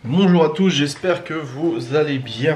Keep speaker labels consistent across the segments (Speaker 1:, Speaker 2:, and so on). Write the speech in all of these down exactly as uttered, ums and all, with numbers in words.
Speaker 1: Bonjour à tous, j'espère que vous allez bien.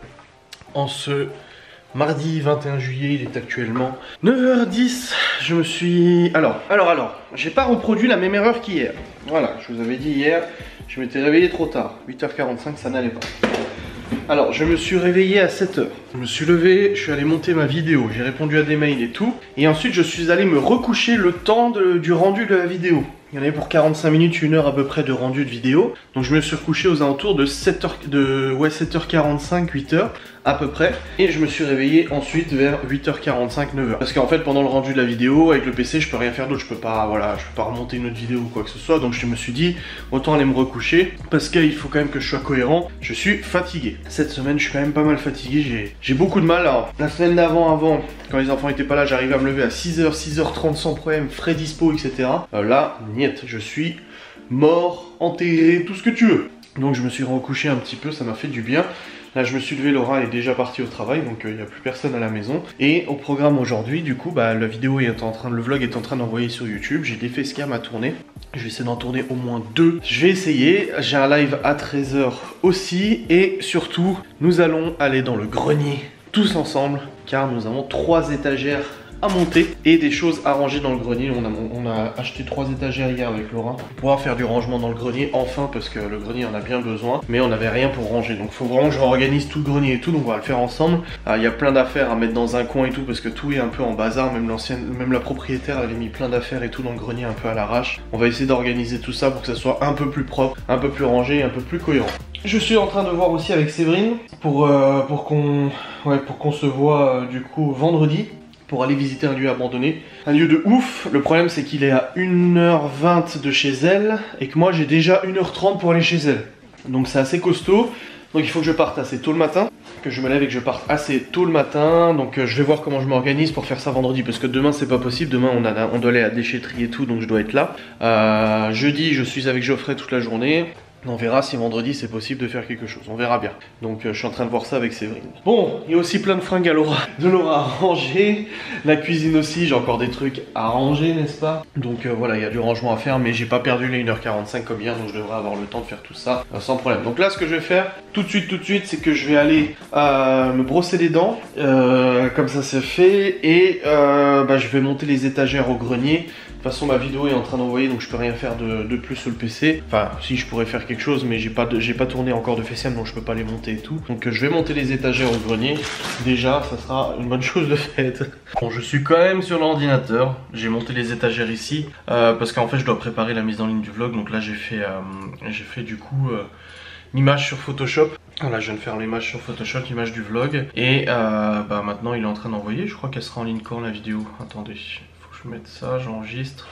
Speaker 1: En ce mardi vingt et un juillet, il est actuellement neuf heures dix. Je me suis... Alors, alors, alors, j'ai pas reproduit la même erreur qu'hier. Voilà, je vous avais dit hier, je m'étais réveillé trop tard. huit heures quarante-cinq, ça n'allait pas. Alors, je me suis réveillé à sept heures. Je me suis levé, je suis allé monter ma vidéo, j'ai répondu à des mails et tout. Et ensuite, je suis allé me recoucher le temps de, du rendu de la vidéo. Il y en avait pour quarante-cinq minutes, une heure à peu près de rendu de vidéo. Donc je me suis recouché aux alentours de sept heures, de, ouais, sept heures quarante-cinq, huit heures à peu près. Et je me suis réveillé ensuite vers huit heures quarante-cinq, neuf heures. Parce qu'en fait pendant le rendu de la vidéo, avec le P C, je peux rien faire d'autre. Je peux pas, voilà, je peux pas remonter une autre vidéo ou quoi que ce soit. Donc je me suis dit, autant aller me recoucher. Parce qu'il faut quand même que je sois cohérent. Je suis fatigué. Cette semaine, je suis quand même pas mal fatigué. J'ai beaucoup de mal. Alors, la semaine d'avant, avant, quand les enfants étaient pas là, j'arrivais à me lever à six heures, six heures trente sans problème, frais dispo, et cetera. Euh, là, niet, je suis mort, enterré, tout ce que tu veux. Donc je me suis recouché un petit peu, ça m'a fait du bien. Là je me suis levé, Laura est déjà partie au travail, donc il euh, n'y a plus personne à la maison. Et au programme aujourd'hui, du coup, bah, la vidéo est en train, le vlog est en train d'envoyer sur YouTube. J'ai des facecam à tourner. Je vais essayer d'en tourner au moins deux. Je vais essayer. J'ai un live à treize heures aussi. Et surtout, nous allons aller dans le grenier tous ensemble, car nous avons trois étagères à monter et des choses à ranger dans le grenier. On a, on a acheté trois étagères hier avec Laura pour pouvoir faire du rangement dans le grenier enfin, parce que le grenier en a bien besoin, mais on n'avait rien pour ranger, donc il faut vraiment que je réorganise tout le grenier et tout, donc on va le faire ensemble. Il euh, y a plein d'affaires à mettre dans un coin et tout, parce que tout est un peu en bazar, même l'ancienne, même la propriétaire avait mis plein d'affaires et tout dans le grenier un peu à l'arrache. On va essayer d'organiser tout ça pour que ça soit un peu plus propre, un peu plus rangé et un peu plus cohérent. Je suis en train de voir aussi avec Séverine pour, euh, pour qu'on ouais, pour qu'on se voit euh, du coup vendredi, pour aller visiter un lieu abandonné. Un lieu de ouf. Le problème c'est qu'il est à une heure vingt de chez elle et que moi j'ai déjà une heure trente pour aller chez elle. Donc c'est assez costaud. Donc il faut que je parte assez tôt le matin, que je me lève et que je parte assez tôt le matin. Donc euh, je vais voir comment je m'organise pour faire ça vendredi, parce que demain c'est pas possible. Demain on, a, on doit aller à la déchetterie et tout, donc je dois être là. Euh, jeudi je suis avec Geoffrey toute la journée. On verra si vendredi c'est possible de faire quelque chose, on verra bien. Donc euh, je suis en train de voir ça avec Séverine. Bon, il y a aussi plein de fringues à Laura, de Laura à ranger. La cuisine aussi, j'ai encore des trucs à ranger, n'est-ce pas? Donc euh, voilà, il y a du rangement à faire, mais j'ai pas perdu les une heure quarante-cinq comme hier, donc je devrais avoir le temps de faire tout ça euh, sans problème. Donc là ce que je vais faire, tout de suite, tout de suite, c'est que je vais aller euh, me brosser les dents, euh, comme ça c'est fait, et euh, bah, je vais monter les étagères au grenier. De toute façon ma vidéo est en train d'envoyer, donc je peux rien faire de, de plus sur le P C. Enfin si, je pourrais faire quelque chose, mais j'ai pas, de, j'ai pas tourné encore de facecam, donc je peux pas les monter et tout. Donc euh, je vais monter les étagères au grenier. Déjà ça sera une bonne chose de faite. Bon, je suis quand même sur l'ordinateur. J'ai monté les étagères ici euh, parce qu'en fait je dois préparer la mise en ligne du vlog. Donc là j'ai fait, euh, j'ai fait du coup euh, l'image sur Photoshop. Voilà, je viens de faire l'image sur Photoshop, l'image du vlog. Et euh, bah maintenant il est en train d'envoyer. Je crois qu'elle sera en ligne quand la vidéo? Attendez, je vais mettre ça, j'enregistre.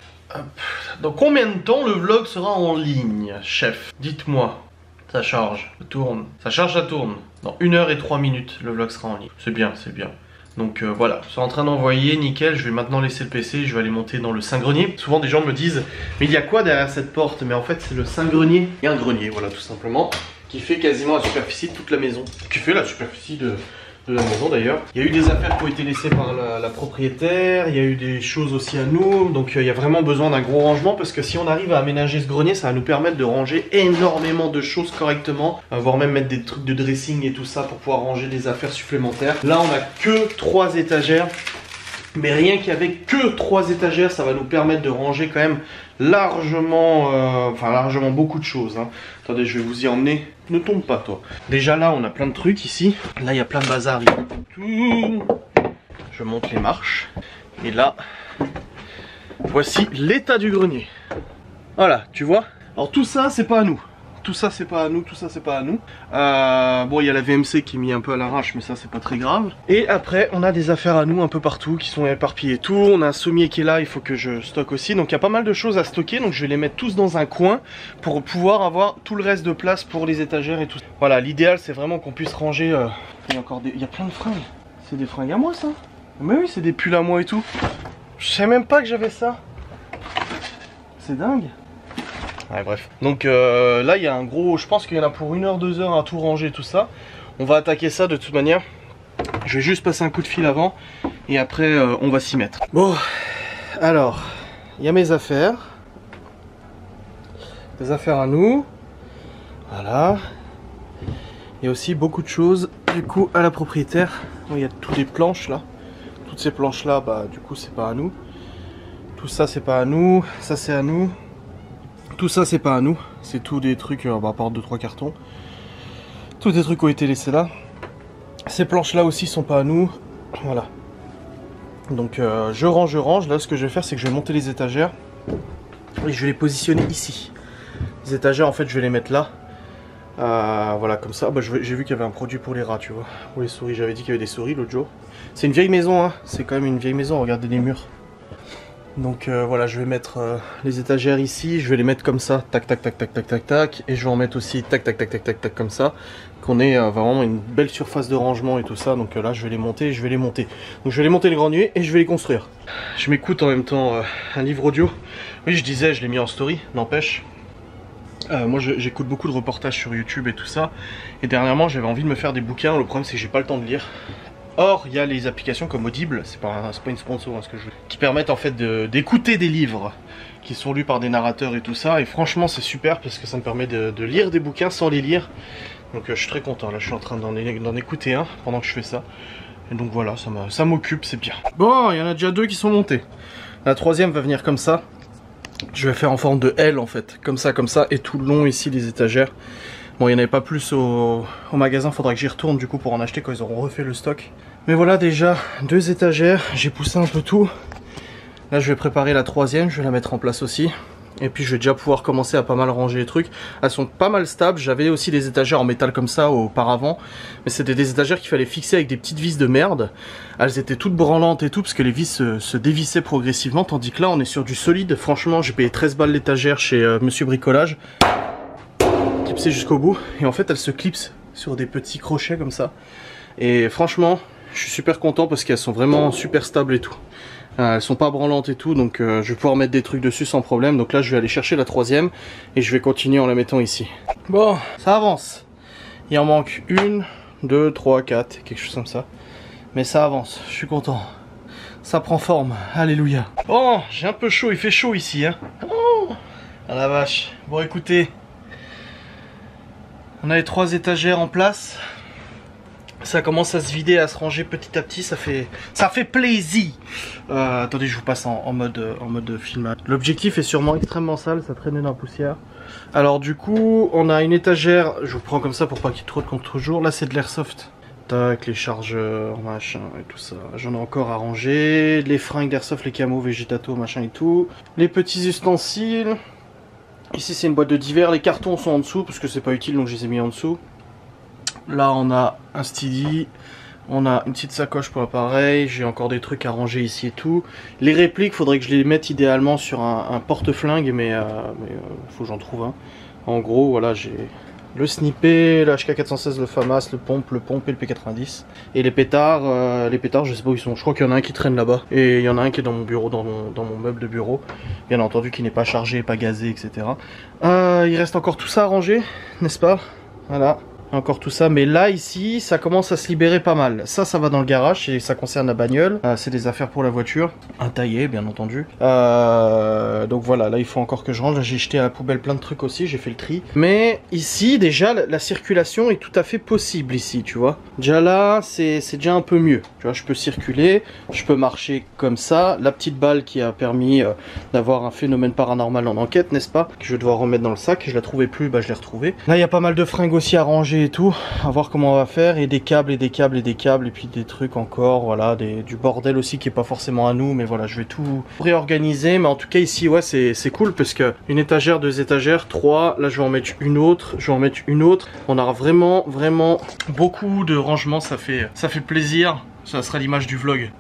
Speaker 1: Dans combien de temps le vlog sera en ligne, chef? Dites-moi. Ça charge, ça tourne. Ça charge, ça tourne. Dans une heure et trois minutes, le vlog sera en ligne. C'est bien, c'est bien. Donc euh, voilà, c'est en train d'envoyer, nickel. Je vais maintenant laisser le P C, je vais aller monter dans le Saint-Grenier. Souvent des gens me disent, mais il y a quoi derrière cette porte? Mais en fait c'est le Saint-Grenier. Il y a un grenier, voilà, tout simplement, qui fait quasiment la superficie de toute la maison. Qui fait la superficie de... de la maison d'ailleurs. Il y a eu des affaires qui ont été laissées par la, la propriétaire, il y a eu des choses aussi à nous, donc euh, il y a vraiment besoin d'un gros rangement, parce que si on arrive à aménager ce grenier, ça va nous permettre de ranger énormément de choses correctement, euh, voire même mettre des trucs de dressing et tout ça pour pouvoir ranger des affaires supplémentaires. Là on a que trois étagères, mais rien qu'avec que trois étagères, ça va nous permettre de ranger quand même largement, euh, enfin largement beaucoup de choses, hein. Attendez, je vais vous y emmener. Ne tombe pas toi. Déjà là on a plein de trucs ici. Là il y a plein de bazar. Je monte les marches. Et là, voici l'état du grenier. Voilà, tu vois. Alors tout ça c'est pas à nous. Tout ça c'est pas à nous, tout ça c'est pas à nous. Euh, bon, il y a la V M C qui est mis un peu à l'arrache, mais ça c'est pas très grave. Et après on a des affaires à nous un peu partout qui sont éparpillées et tout. On a un sommier qui est là, il faut que je stocke aussi. Donc il y a pas mal de choses à stocker, donc je vais les mettre tous dans un coin pour pouvoir avoir tout le reste de place pour les étagères et tout. Voilà, l'idéal c'est vraiment qu'on puisse ranger. Euh... Il y a encore des... il y a plein de fringues. C'est des fringues à moi ça? Mais oui, c'est des pulls à moi et tout. Je sais même pas que j'avais ça. C'est dingue. Ouais, bref. Donc euh, là il y a un gros, je pense qu'il y en a pour une heure, deux heures à tout ranger, tout ça. On va attaquer ça de toute manière. Je vais juste passer un coup de fil avant et après euh, on va s'y mettre. Bon, alors il y a mes affaires. Des affaires à nous. Voilà. Et aussi beaucoup de choses du coup à la propriétaire. Il y a toutes les planches là. Toutes ces planches là, bah du coup c'est pas à nous. Tout ça c'est pas à nous. Ça c'est à nous. Tout ça c'est pas à nous. C'est tout des trucs, euh, bah, à part deux trois cartons. Tous des trucs ont été laissés là. Ces planches là aussi sont pas à nous. Voilà. Donc euh, je range, je range. Là ce que je vais faire c'est que je vais monter les étagères. Et je vais les positionner ici. Les étagères en fait je vais les mettre là. Euh, voilà, comme ça, bah, j'ai vu qu'il y avait un produit pour les rats, tu vois, pour les souris. J'avais dit qu'il y avait des souris l'autre jour. C'est une vieille maison, hein. C'est quand même une vieille maison, regardez les murs. Donc euh, voilà, je vais mettre euh, les étagères ici, je vais les mettre comme ça, tac, tac, tac, tac, tac, tac, tac. Et je vais en mettre aussi, tac, tac, tac, tac, tac, tac, comme ça. Qu'on ait euh, vraiment une belle surface de rangement et tout ça. Donc euh, là, je vais les monter, je vais les monter. Donc je vais les monter les granulés et je vais les construire. Je m'écoute en même temps euh, un livre audio. Oui, je disais, je l'ai mis en story, n'empêche. Euh, moi j'écoute beaucoup de reportages sur YouTube et tout ça. Et dernièrement j'avais envie de me faire des bouquins. Le problème c'est que j'ai pas le temps de lire. Or il y a les applications comme Audible, c'est pas, pas une sponsor hein, ce que je veux, qui permettent en fait d'écouter de, des livres qui sont lus par des narrateurs et tout ça. Et franchement c'est super parce que ça me permet de, de lire des bouquins sans les lire. Donc euh, je suis très content. Là je suis en train d'en écouter un pendant que je fais ça. Et donc voilà, ça m'occupe, c'est bien. Bon, il y en a déjà deux qui sont montés. La troisième va venir comme ça. Je vais faire en forme de L en fait, comme ça, comme ça, et tout le long ici les étagères. Bon, il n'y en avait pas plus au, au magasin, faudra que j'y retourne du coup pour en acheter quand ils auront refait le stock. Mais voilà déjà, deux étagères, j'ai poussé un peu tout. Là je vais préparer la troisième, je vais la mettre en place aussi. Et puis je vais déjà pouvoir commencer à pas mal ranger les trucs. Elles sont pas mal stables, j'avais aussi des étagères en métal comme ça auparavant. Mais c'était des étagères qu'il fallait fixer avec des petites vis de merde. Elles étaient toutes branlantes et tout, parce que les vis se, se dévissaient progressivement. Tandis que là on est sur du solide. Franchement j'ai payé treize balles l'étagère chez euh, Monsieur Bricolage. Clipsée jusqu'au bout. Et en fait elle se clipse sur des petits crochets comme ça. Et franchement je suis super content parce qu'elles sont vraiment super stables et tout. Elles sont pas branlantes et tout, donc euh, je vais pouvoir mettre des trucs dessus sans problème. Donc là je vais aller chercher la troisième et je vais continuer en la mettant ici. Bon, ça avance. Il en manque une, deux, trois, quatre, quelque chose comme ça. Mais ça avance, je suis content. Ça prend forme, alléluia. Bon, j'ai un peu chaud, il fait chaud ici, hein. Oh, ah la vache. Bon écoutez, on a les trois étagères en place. Ça commence à se vider, à se ranger petit à petit, ça fait ça fait plaisir. Euh, attendez, je vous passe en, en mode en mode filmage. L'objectif est sûrement extrêmement sale, ça traîne dans la poussière. Alors du coup, on a une étagère, je vous prends comme ça pour pas qu'il y ait trop de contre-jour. Là, c'est de l'airsoft. Tac, les chargeurs, machin et tout ça. J'en ai encore à ranger. Les fringues d'airsoft, les camos, végétaux, machin et tout. Les petits ustensiles. Ici, c'est une boîte de divers. Les cartons sont en dessous parce que c'est pas utile, donc je les ai mis en dessous. Là on a un steady, on a une petite sacoche pour l'appareil, j'ai encore des trucs à ranger ici et tout. Les répliques, faudrait que je les mette idéalement sur un, un porte-flingue, mais, euh, mais euh, faut que j'en trouve un. En gros, voilà, j'ai le snippé, le H K quatre cent seize, le FAMAS, le pompe, le pompe et le P quatre-vingt-dix. Et les pétards, euh, les pétards, je sais pas où ils sont. Je crois qu'il y en a un qui traîne là-bas. Et il y en a un qui est dans mon bureau, dans mon, dans mon meuble de bureau. Bien entendu, qui n'est pas chargé, pas gazé, et cetera. Euh, il reste encore tout ça à ranger, n'est-ce pas? Voilà. Encore tout ça, mais là ici ça commence à se libérer pas mal. Ça ça va dans le garage et ça concerne la bagnole, euh, c'est des affaires pour la voiture, un taillé bien entendu. euh, donc voilà, là il faut encore que je range. J'ai jeté à la poubelle plein de trucs aussi, j'ai fait le tri, mais ici déjà la, la circulation est tout à fait possible ici, tu vois. Déjà là c'est déjà un peu mieux, tu vois, je peux circuler, je peux marcher comme ça. La petite balle qui a permis euh, d'avoir un phénomène paranormal en enquête, n'est-ce pas, que je vais devoir remettre dans le sac. Je la trouvais plus, bah je l'ai retrouvée. Là il y a pas mal de fringues aussi à ranger et tout, à voir comment on va faire, et des câbles et des câbles et des câbles et puis des trucs encore, voilà, des, du bordel aussi qui est pas forcément à nous, mais voilà, je vais tout réorganiser. Mais en tout cas ici ouais c'est cool parce que une étagère, deux étagères, trois, là je vais en mettre une autre, je vais en mettre une autre. On aura vraiment vraiment beaucoup de rangement, ça fait ça fait plaisir, ça sera l'image du vlog.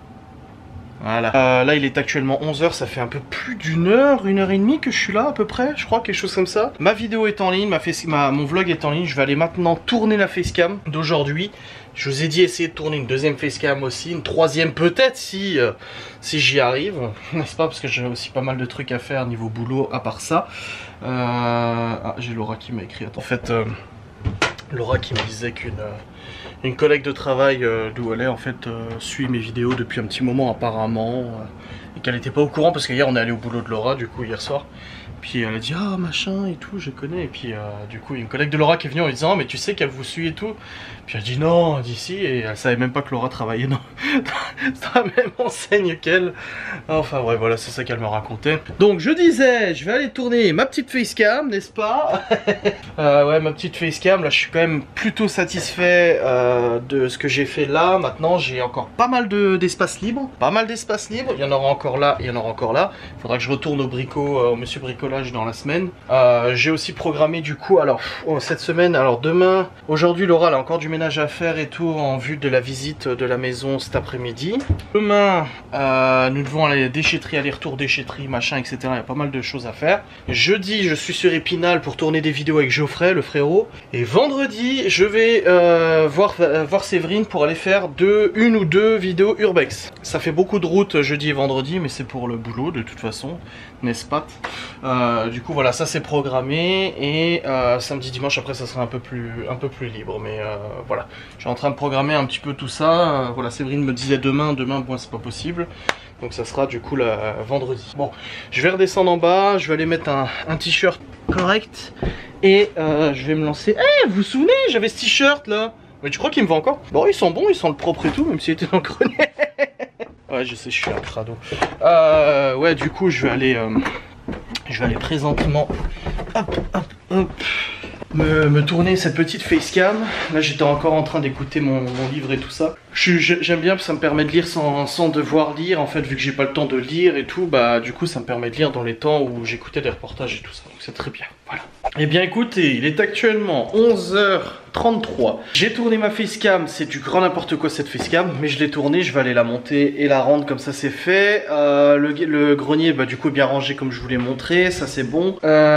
Speaker 1: Voilà. Euh, là il est actuellement onze heures, ça fait un peu plus d'une heure, une heure et demie que je suis là à peu près, je crois, quelque chose comme ça. Ma vidéo est en ligne, ma face, ma, mon vlog est en ligne, je vais aller maintenant tourner la facecam d'aujourd'hui. Je vous ai dit essayer de tourner une deuxième facecam aussi, une troisième peut-être si, euh, si j'y arrive, n'est-ce pas, parce que j'ai aussi pas mal de trucs à faire niveau boulot à part ça. Euh... Ah, j'ai Laura qui m'a écrit, attends. En fait, euh, Laura qui me disait qu'une... Euh... une collègue de travail euh, d'où elle est en fait euh, suit mes vidéos depuis un petit moment apparemment, euh, et qu'elle n'était pas au courant parce qu'hier on est allé au boulot de Laura du coup hier soir, Puis elle a dit ah machin et tout, je connais. Et puis euh, du coup, il y a une collègue de Laura qui est venue en lui disant mais tu sais qu'elle vous suit et tout. Puis elle dit non, d'ici, et elle savait même pas que Laura travaillait dans, dans la même enseigne qu'elle. Enfin ouais, voilà, c'est ça qu'elle me racontait. Donc je disais, je vais aller tourner ma petite facecam, n'est-ce pas? euh, Ouais, ma petite facecam, là je suis quand même plutôt satisfait euh, de ce que j'ai fait là. Maintenant j'ai encore pas mal d'espace libre. Pas mal d'espace libre, il y en aura encore là, il y en aura encore là. Il faudra que je retourne au bricot, euh, au monsieur bricolage dans la semaine. Euh, j'ai aussi programmé du coup, alors oh, cette semaine, alors demain, aujourd'hui Laura elle a encore du ménage à faire et tout en vue de la visite de la maison cet après-midi. Demain, euh, nous devons aller à la déchetterie, aller-retour déchetterie, machin, et cetera. Il y a pas mal de choses à faire. Jeudi, je suis sur Épinal pour tourner des vidéos avec Geoffrey, le frérot. Et vendredi, je vais euh, voir, euh, voir Séverine pour aller faire deux, une ou deux vidéos urbex. Ça fait beaucoup de route jeudi et vendredi, mais c'est pour le boulot de toute façon, n'est-ce pas? euh, Du coup, voilà, ça c'est programmé. Et euh, samedi, dimanche, après, ça sera un peu plus, un peu plus libre. Mais euh, voilà, je suis en train de programmer un petit peu tout ça. Euh, voilà, Séverine me disait demain, demain, bon, c'est pas possible. Donc ça sera du coup la vendredi. Bon, je vais redescendre en bas, je vais aller mettre un, un t-shirt correct. Et euh, je vais me lancer. Eh, hey, vous vous souvenez, j'avais ce t-shirt là. Mais tu crois qu'il me va encore? Bon, ils sont bons, ils sont le propre et tout, même s'il était dans le grenier. Ouais, je sais, je suis un crado. Euh, ouais, du coup, je vais aller... Euh, je vais aller présentement... Hop, hop, hop. Me, me tourner cette petite facecam. Là j'étais encore en train d'écouter mon, mon livre et tout ça. J'aime bien parce que ça me permet de lire sans, sans devoir lire. En fait, vu que j'ai pas le temps de lire et tout, bah du coup ça me permet de lire dans les temps où j'écoutais des reportages et tout ça. Donc c'est très bien, voilà. Eh bien écoutez, il est actuellement onze heures trente-trois. J'ai tourné ma facecam, c'est du grand n'importe quoi cette facecam, mais je l'ai tournée, je vais aller la monter et la rendre comme ça c'est fait. Euh, le, le grenier, bah du coup bien rangé comme je vous l'ai montré, ça c'est bon.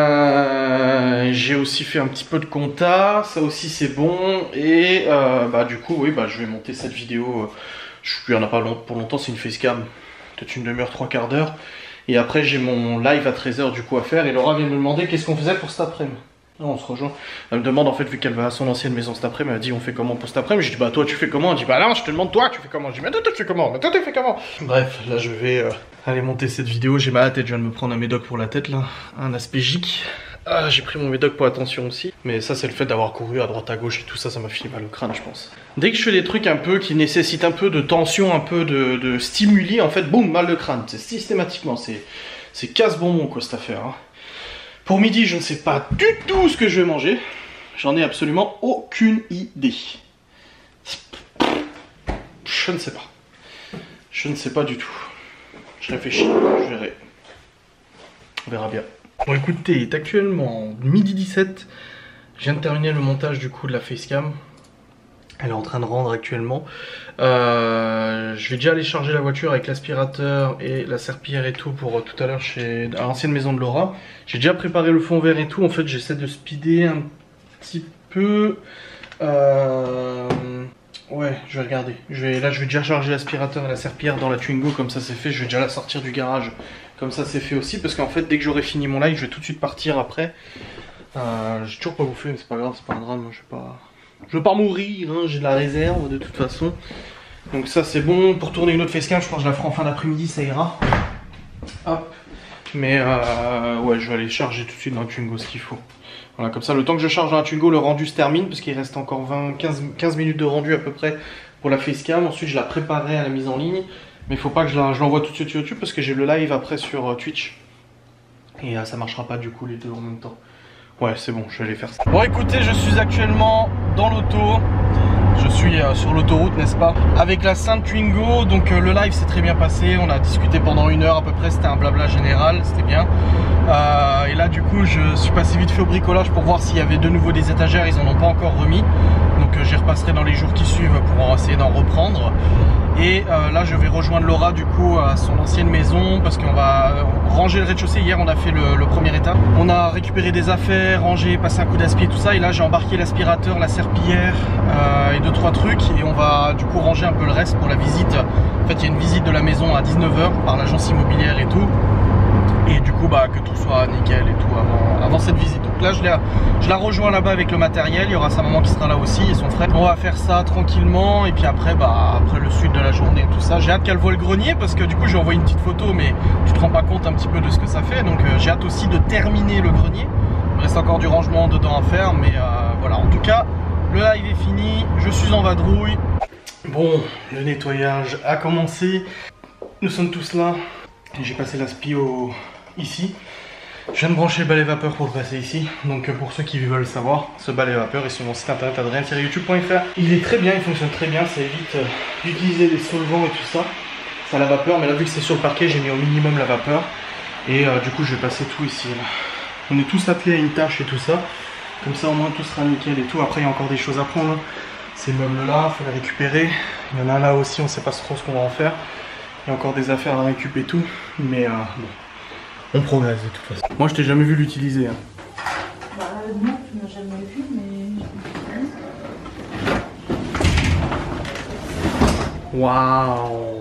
Speaker 1: Euh, j'ai aussi fait un petit peu de compta, ça aussi c'est bon. Et euh, bah du coup oui, bah je vais monter cette vidéo. Je sais plus, il n'y en a pas long, pour longtemps, c'est une facecam, peut-être une demi-heure, trois quarts d'heure. Et après j'ai mon live à treize heures du coup à faire. Et Laura vient me demander qu'est-ce qu'on faisait pour cet après-midi. Non, on se rejoint. Elle me demande en fait, vu qu'elle va à son ancienne maison cet après-midi, elle m'a dit on fait comment pour cet après-midi. Je dis bah toi tu fais comment? Elle dit bah non, je te demande toi tu fais comment? Je dis mais toi tu fais comment? Mais toi tu fais comment? Bref, là je vais euh, aller monter cette vidéo. J'ai mal à la tête, je viens de me prendre un médoc pour la tête là, un aspégique. Ah, j'ai pris mon médoc pour la tension aussi. Mais ça c'est le fait d'avoir couru à droite à gauche et tout ça, ça m'a fini mal au crâne je pense. Dès que je fais des trucs un peu qui nécessitent un peu de tension, un peu de, de stimuli, en fait boum, mal de crâne. C'est systématiquement, c'est c'est casse-bonbon quoi cette affaire hein. Pour midi je ne sais pas du tout ce que je vais manger. J'en ai absolument aucune idée. Je ne sais pas. Je ne sais pas du tout. Je réfléchis, je verrai. On verra bien. Bon écoutez, il est actuellement midi dix-sept. Je viens de terminer le montage du coup de la facecam. Elle est en train de rendre actuellement. Euh, je vais déjà aller charger la voiture avec l'aspirateur et la serpillière et tout pour euh, tout à l'heure chez à l'ancienne maison de Laura. J'ai déjà préparé le fond vert et tout. En fait, j'essaie de speeder un petit peu. Euh... Ouais, je vais regarder. Je vais... Là, je vais déjà charger l'aspirateur et la serpillière dans la Twingo. Comme ça, c'est fait. Je vais déjà la sortir du garage. Comme ça, c'est fait aussi. Parce qu'en fait, dès que j'aurai fini mon live, je vais tout de suite partir après. Euh, j'ai toujours pas bouffé, mais c'est pas grave, c'est pas un drame. Moi, je vais pas... Je veux pas mourir, hein, j'ai de la réserve de toute façon. Donc ça c'est bon. Pour tourner une autre facecam, je pense que je la ferai en fin d'après-midi, ça ira. Hop. Mais euh, ouais, je vais aller charger tout de suite dans le Twingo ce qu'il faut. Voilà, comme ça, le temps que je charge dans la Twingo, le rendu se termine. Parce qu'il reste encore vingt, quinze, quinze minutes de rendu à peu près pour la facecam. Ensuite, je la préparerai à la mise en ligne. Mais il faut pas que je l'envoie tout de suite sur YouTube parce que j'ai le live après sur euh, Twitch. Et euh, ça marchera pas du coup les deux en même temps. Ouais, c'est bon, je vais aller faire ça. Bon, écoutez, je suis actuellement dans l'auto. Je suis euh, sur l'autoroute, n'est-ce pas? Avec la Sainte Twingo. Donc euh, le live s'est très bien passé. On a discuté pendant une heure à peu près. C'était un blabla général, c'était bien. Euh, et là, du coup, je suis passé vite fait au bricolage pour voir s'il y avait de nouveau des étagères. Ils en ont pas encore remis. Donc euh, j'y repasserai dans les jours qui suivent pour essayer d'en reprendre. Et euh, là je vais rejoindre Laura du coup à son ancienne maison parce qu'on va ranger le rez-de-chaussée. Hier on a fait le, le premier état. On a récupéré des affaires, rangé, passé un coup d'aspi et tout ça. Et là j'ai embarqué l'aspirateur, la serpillière euh, et deux trois trucs. Et on va du coup ranger un peu le reste pour la visite. En fait il y a une visite de la maison à dix-neuf heures par l'agence immobilière et tout. et du coup bah que tout soit nickel et tout avant, avant cette visite. Donc là je la, je la rejoins là-bas avec le matériel, il y aura sa maman qui sera là aussi et son frère. On va faire ça tranquillement et puis après bah après le suite de la journée tout ça. J'ai hâte qu'elle voie le grenier parce que du coup j'ai envoyé une petite photo mais tu te rends pas compte un petit peu de ce que ça fait. Donc euh, j'ai hâte aussi de terminer le grenier. Il me reste encore du rangement dedans à faire mais euh, voilà, en tout cas le live est fini, je suis en vadrouille. Bon, le nettoyage a commencé, nous sommes tous là. J'ai passé l'aspi au... ici. Je viens de brancher le balai vapeur pour le passer ici. Donc pour ceux qui veulent savoir, ce balai vapeur est sur mon site internet adrien tiret youtube point F R. Il est très bien, il fonctionne très bien, ça évite euh, d'utiliser des solvants et tout ça. Ça a la vapeur, mais là vu que c'est sur le parquet, j'ai mis au minimum la vapeur. Et euh, du coup je vais passer tout ici. Là. On est tous attelés à une tâche et tout ça. Comme ça au moins tout sera nickel et tout. Après il y a encore des choses à prendre. Ces meubles là, il faut les récupérer. Il y en a là aussi, on ne sait pas trop ce qu'on va en faire. Il y a encore des affaires à récupérer et tout. Mais euh, bon, on progresse de toute façon. Moi je t'ai jamais vu l'utiliser. Hein.
Speaker 2: Bah non, tu m'as jamais vu, mais...
Speaker 1: Waouh.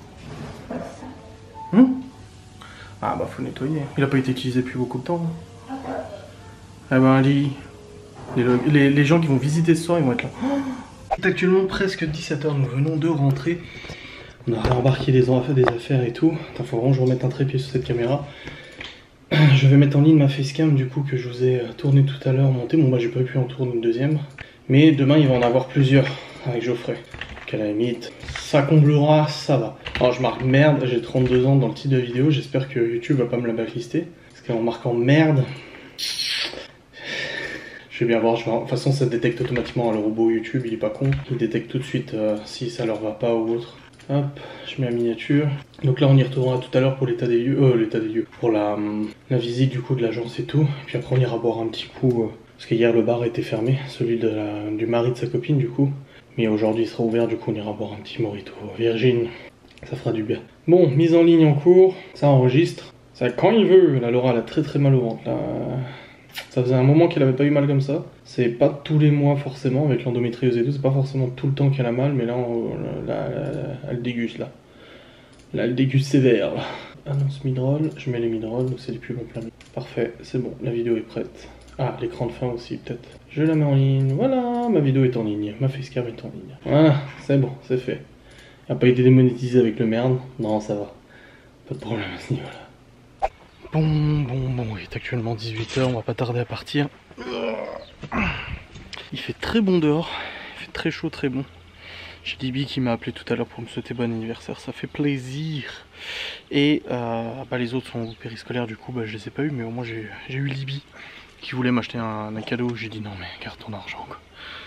Speaker 1: Hum Ah bah faut nettoyer. Il a pas été utilisé depuis beaucoup de temps. Hein. Ah ben lit. Les, les, les gens qui vont visiter ce soir, ils vont être là. Il est actuellement presque dix-sept heures, nous venons de rentrer. On a embarqué des affaires, des affaires et tout. Il faut vraiment que je remette un trépied sur cette caméra. Je vais mettre en ligne ma facecam du coup que je vous ai tourné tout à l'heure, monté. Bon bah j'ai pas pu en tourner une deuxième. Mais demain il va en avoir plusieurs avec Geoffrey. Donc à la limite, ça comblera, ça va. Alors je marque merde, j'ai trente-deux ans dans le titre de vidéo. J'espère que YouTube va pas me la blacklister. Parce qu'en marquant merde... Je vais bien voir, je vais... de toute façon ça détecte automatiquement, le robot YouTube il est pas con, il détecte tout de suite euh, si ça leur va pas ou autre. Hop, je mets la miniature. Donc là on y retournera tout à l'heure pour l'état des lieux, euh l'état des lieux, pour la, la visite du coup de l'agence et tout. Et puis après on ira boire un petit coup, euh, parce qu'hier le bar était fermé, celui de la, du mari de sa copine du coup. Mais aujourd'hui il sera ouvert, du coup on ira boire un petit mojito Virgin, ça fera du bien. Bon, mise en ligne en cours, ça enregistre, ça quand il veut, la Laura elle a très très mal au ventre là. Ça faisait un moment qu'elle avait pas eu mal comme ça. C'est pas tous les mois forcément avec l'endométriose et tout. C'est pas forcément tout le temps qu'elle a mal, mais là, on, là, là, là elle déguste là. Là elle déguste sévère. Là. Annonce midroll, je mets les midrolls, donc c'est les plus bons plein. Parfait, c'est bon, la vidéo est prête. Ah, l'écran de fin aussi peut-être. Je la mets en ligne, voilà, ma vidéo est en ligne. Ma facecam est en ligne. Voilà, c'est bon, c'est fait. Elle a pas été démonétisée avec le merde. Non, ça va. Pas de problème à ce niveau-là. Bon, bon, bon, il est actuellement dix-huit heures, on va pas tarder à partir. Il fait très bon dehors, il fait très chaud, très bon. J'ai Libby qui m'a appelé tout à l'heure pour me souhaiter bon anniversaire, ça fait plaisir. Et euh, bah, les autres sont au périscolaire, du coup bah, je les ai pas eu, mais au moins j'ai eu Libby qui voulait m'acheter un, un cadeau. J'ai dit non mais garde ton argent quoi.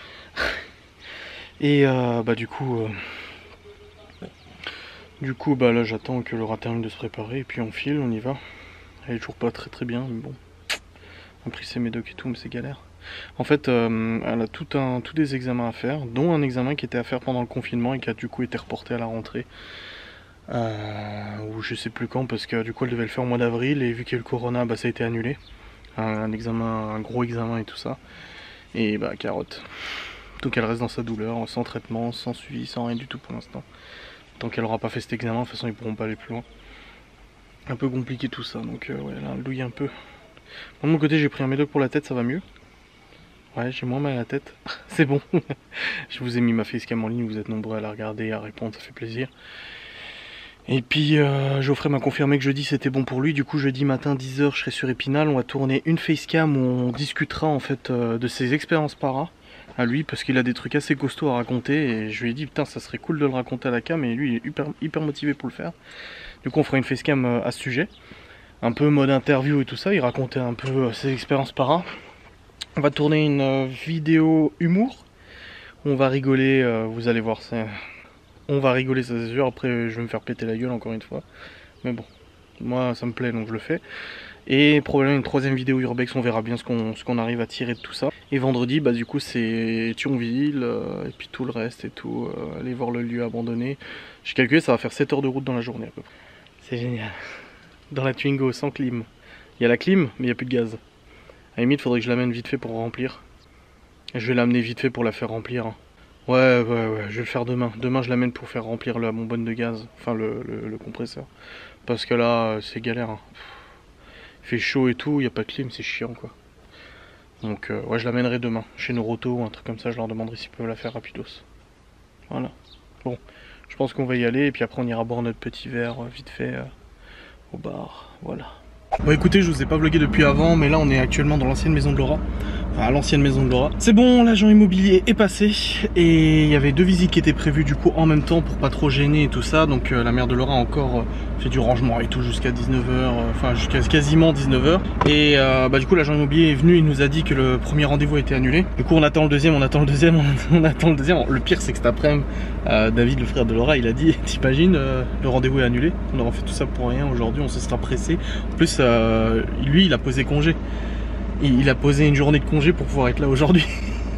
Speaker 1: Et euh, bah du coup... Euh, du coup bah là j'attends que Laura termine de se préparer et puis on file, on y va. Elle est toujours pas très très bien, mais bon. Après c'est médoc et tout, mais c'est galère. En fait, euh, elle a tout un, tous des examens à faire, dont un examen qui était à faire pendant le confinement et qui a du coup été reporté à la rentrée. Euh, ou je sais plus quand, parce que du coup elle devait le faire au mois d'avril, et vu qu'il y a eu le corona, bah, ça a été annulé. Un, un examen, un gros examen et tout ça. Et bah carotte. Donc elle reste dans sa douleur, sans traitement, sans suivi, sans rien du tout pour l'instant. Tant qu'elle aura pas fait cet examen, de toute façon ils pourront pas aller plus loin. Un peu compliqué tout ça, donc euh, ouais, là, elle douille un peu. Bon, de mon côté, j'ai pris un médoc pour la tête, ça va mieux. Ouais, j'ai moins mal à la tête. C'est bon. Je vous ai mis ma facecam en ligne, vous êtes nombreux à la regarder, à répondre, ça fait plaisir. Et puis, euh, Geoffrey m'a confirmé que jeudi c'était bon pour lui. Du coup, jeudi matin, dix heures, je serai sur Épinal. On va tourner une facecam où on discutera en fait euh, de ses expériences para à lui, parce qu'il a des trucs assez costauds à raconter. Et je lui ai dit, putain, ça serait cool de le raconter à la cam. Et lui, il est hyper, hyper motivé pour le faire. Du coup on fera une facecam à ce sujet, un peu mode interview et tout ça, il racontait un peu ses expériences para. On va tourner une vidéo humour, on va rigoler, vous allez voir, on va rigoler ça c'est sûr, après je vais me faire péter la gueule encore une fois, mais bon, moi ça me plaît donc je le fais. Et probablement une troisième vidéo urbex, on verra bien ce qu'on ce qu'on arrive à tirer de tout ça. Et vendredi, bah du coup c'est Thionville, euh, et puis tout le reste et tout, euh, aller voir le lieu abandonné. J'ai calculé, ça va faire sept heures de route dans la journée à peu près. C'est génial. Dans la Twingo, sans clim. Il y a la clim, mais il n'y a plus de gaz. À la limite, il faudrait que je l'amène vite fait pour remplir. Et je vais l'amener vite fait pour la faire remplir. Ouais, ouais, ouais, je vais le faire demain. Demain, je l'amène pour faire remplir la bonbonne de gaz. Enfin, le, le, le compresseur. Parce que là, c'est galère. Hein. Il fait chaud et tout, il n'y a pas de clim, c'est chiant quoi. Donc euh, ouais, je l'amènerai demain chez Noroto ou un truc comme ça, je leur demanderai s'ils peuvent la faire rapidos. Voilà. Bon, je pense qu'on va y aller et puis après on ira boire notre petit verre euh, vite fait euh, au bar. Voilà. Bon écoutez, je vous ai pas vlogué depuis avant, mais là on est actuellement dans l'ancienne maison de Laura. Enfin, l'ancienne maison de Laura. C'est bon, l'agent immobilier est passé et il y avait deux visites qui étaient prévues du coup en même temps pour pas trop gêner et tout ça. Donc euh, la mère de Laura a encore euh, fait du rangement et tout jusqu'à dix-neuf heures, euh, enfin jusqu'à quasiment dix-neuf heures. Et euh, bah du coup l'agent immobilier est venu, il nous a dit que le premier rendez-vous a été annulé. Du coup on attend le deuxième, on attend le deuxième, on attend le deuxième. Le pire c'est que cet après-midi, euh, David, le frère de Laura, il a dit, t'imagines, euh, le rendez-vous est annulé. On aura fait tout ça pour rien aujourd'hui, on se sera pressé. En plus euh, lui il a posé congé. Il a posé une journée de congé pour pouvoir être là aujourd'hui.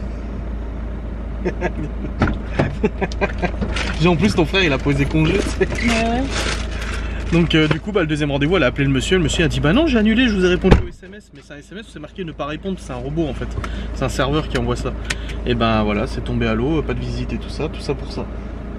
Speaker 1: En plus ton frère il a posé congé.
Speaker 2: Ouais.
Speaker 1: Donc euh, du coup bah, le deuxième rendez-vous elle a appelé le monsieur. Le monsieur a dit bah non j'ai annulé, je vous ai répondu au S M S. Mais c'est un S M S où c'est marqué ne pas répondre, c'est un robot en fait. C'est un serveur qui envoie ça. Et ben voilà, c'est tombé à l'eau, pas de visite et tout ça, tout ça pour ça.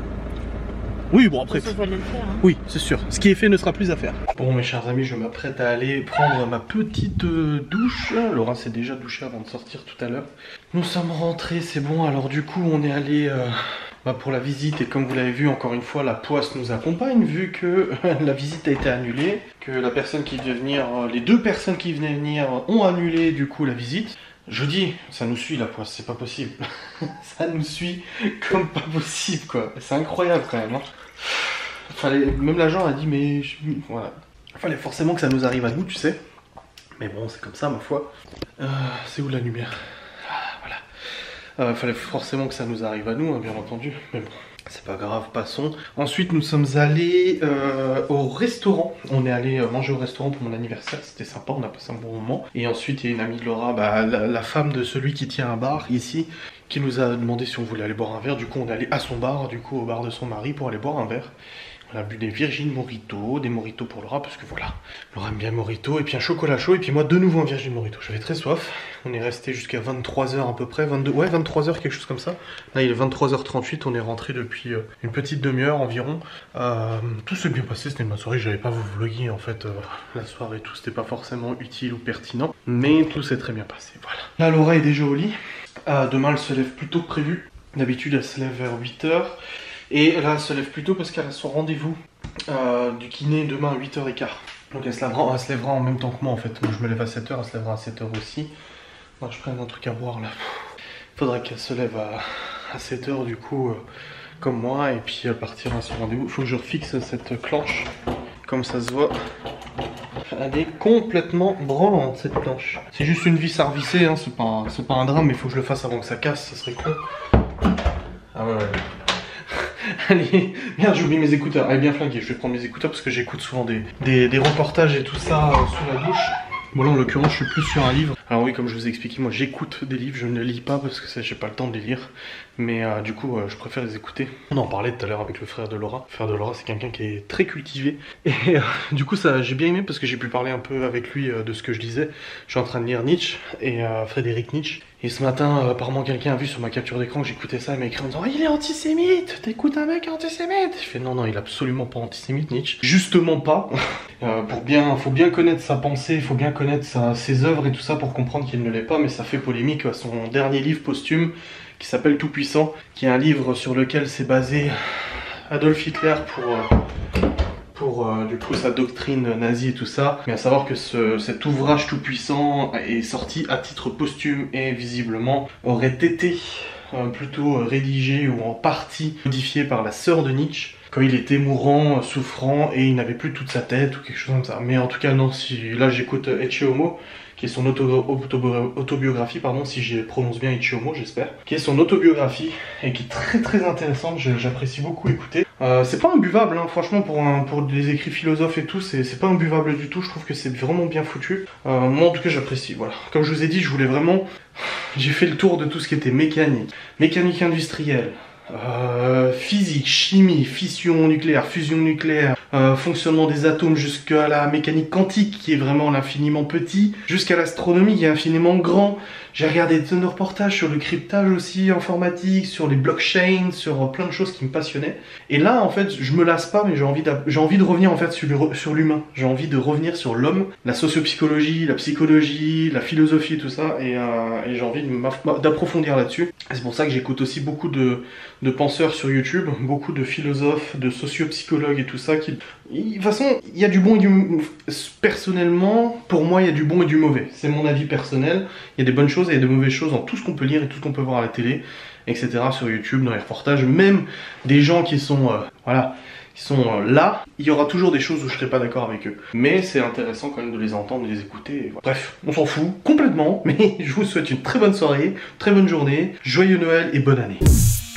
Speaker 1: Oui, bon après.
Speaker 2: Ça, ça fallait le faire, hein.
Speaker 1: Oui, c'est sûr. Ce qui est fait ne sera plus à faire. Bon, mes chers amis, je m'apprête à aller prendre ma petite euh, douche. Laura s'est déjà douchée avant de sortir tout à l'heure. Nous sommes rentrés, c'est bon. Alors du coup, on est allé euh, bah, pour la visite et comme vous l'avez vu, encore une fois, la poisse nous accompagne vu que la visite a été annulée, que la personne qui devait venir, les deux personnes qui venaient venir ont annulé du coup la visite. Je dis, ça nous suit la poisse, c'est pas possible. Ça nous suit comme pas possible quoi. C'est incroyable quand même. Hein. Fallait, même l'agent a dit mais je, voilà. Fallait forcément que ça nous arrive à nous, tu sais. Mais bon, c'est comme ça ma foi. Euh, c'est où la lumière? Ah, voilà. Euh, fallait forcément que ça nous arrive à nous, hein, bien entendu. Mais bon. C'est pas grave, passons. Ensuite, nous sommes allés euh, au restaurant. On est allé manger au restaurant pour mon anniversaire. C'était sympa, on a passé un bon moment. Et ensuite, il y a une amie de Laura, bah, la, la femme de celui qui tient un bar ici, qui nous a demandé si on voulait aller boire un verre. Du coup, on est allé à son bar, du coup, au bar de son mari pour aller boire un verre. On a bu des Virgin Mojito, des Mojito pour Laura, parce que voilà, Laura aime bien Mojito, et puis un chocolat chaud, et puis moi de nouveau un Virgin Mojito. J'avais très soif, on est resté jusqu'à vingt-trois heures à peu près, vingt-deux, ouais vingt-trois heures, quelque chose comme ça. Là il est vingt-trois heures trente-huit, on est rentré depuis euh, une petite demi-heure environ. Euh, tout s'est bien passé, c'était une bonne soirée, j'avais pas vous vloguer en fait, euh, la soirée et tout, c'était pas forcément utile ou pertinent, mais tout s'est très bien passé, voilà. Là Laura est déjà au lit, euh, demain elle se lève plus tôt que prévu, d'habitude elle se lève vers huit heures. Et là, elle se lève plus tôt parce qu'elle a son rendez-vous euh, du kiné demain à huit heures quinze. Donc elle se, lèvera, elle se lèvera en même temps que moi en fait. Moi je me lève à sept heures, elle se lèvera à sept heures aussi. Moi je prenne un truc à boire là. Faudrait qu'elle se lève à, à sept heures du coup, euh, comme moi, et puis elle partira à son rendez-vous. Il faut que je refixe cette planche, comme ça se voit. Elle est complètement branlante cette planche. C'est juste une vis à revisser, hein. C'est pas, c'est pas un drame, mais il faut que je le fasse avant que ça casse, ça serait con. Ah ouais, ouais. Allez, merde, j'ai oublié mes écouteurs. Elle est bien flinguée, je vais prendre mes écouteurs parce que j'écoute souvent des, des, des reportages et tout ça euh, sous la douche. Bon là en l'occurrence je suis plus sur un livre. Alors oui, comme je vous ai expliqué, moi j'écoute des livres, je ne les lis pas parce que j'ai pas le temps de les lire. Mais euh, du coup euh, je préfère les écouter. On en parlait tout à l'heure avec le frère de Laura. Le frère de Laura c'est quelqu'un qui est très cultivé. Et euh, du coup ça j'ai bien aimé parce que j'ai pu parler un peu avec lui euh, de ce que je lisais. Je suis en train de lire Nietzsche et euh, Frédéric Nietzsche. Et ce matin, euh, apparemment quelqu'un a vu sur ma capture d'écran que j'écoutais ça et m'a écrit en disant oh, il est antisémite, t'écoutes un mec antisémite. Je fais non non, il est absolument pas antisémite Nietzsche. Justement pas. euh, pour bien, faut bien connaître sa pensée, faut bien connaître sa, ses œuvres et tout ça pour comprendre qu'il ne l'est pas, mais ça fait polémique à son dernier livre posthume qui s'appelle Tout-Puissant, qui est un livre sur lequel s'est basé Adolf Hitler pour... Euh, pour euh, du coup sa doctrine nazie et tout ça, mais à savoir que ce, cet ouvrage tout puissant est sorti à titre posthume et visiblement aurait été euh, plutôt rédigé ou en partie modifié par la sœur de Nietzsche quand il était mourant, souffrant et il n'avait plus toute sa tête ou quelque chose comme ça. Mais en tout cas non, si là j'écoute Ecce Homo, qui est son auto auto autobiographie, pardon, si je prononce bien Ecce Homo, j'espère, qui est son autobiographie et qui est très très intéressante, j'apprécie beaucoup écouter. Euh, c'est pas imbuvable, hein, franchement, pour, un, pour des écrits philosophes et tout, c'est pas imbuvable du tout, je trouve que c'est vraiment bien foutu. Euh, moi en tout cas j'apprécie, voilà. Comme je vous ai dit, je voulais vraiment... J'ai fait le tour de tout ce qui était mécanique, mécanique industrielle, Euh, physique, chimie, fission nucléaire, fusion nucléaire, euh, fonctionnement des atomes jusqu'à la mécanique quantique qui est vraiment l'infiniment petit, jusqu'à l'astronomie qui est infiniment grand. J'ai regardé des reportages sur le cryptage aussi informatique, sur les blockchains, sur plein de choses qui me passionnaient. Et là, en fait, je me lasse pas, mais j'ai envie, j'ai envie de revenir en fait sur l'humain. J'ai envie de revenir sur l'homme, la sociopsychologie, la psychologie, la philosophie, tout ça, et, euh, et j'ai envie d'approfondir là-dessus. C'est pour ça que j'écoute aussi beaucoup de, de penseurs sur YouTube, beaucoup de philosophes, de sociopsychologues et tout ça. Qui... De toute façon, il y a du bon et du... Personnellement, pour moi, il y a du bon et du mauvais. C'est mon avis personnel. Il y a des bonnes choses et il y a de mauvaises choses dans tout ce qu'on peut lire et tout ce qu'on peut voir à la télé, et cetera. Sur YouTube, dans les reportages, même des gens qui sont... Euh, voilà... qui sont euh, là, il y aura toujours des choses où je serai pas d'accord avec eux. Mais c'est intéressant quand même de les entendre, de les écouter. Et voilà. Bref, on s'en fout complètement, mais je vous souhaite une très bonne soirée, très bonne journée, joyeux Noël et bonne année.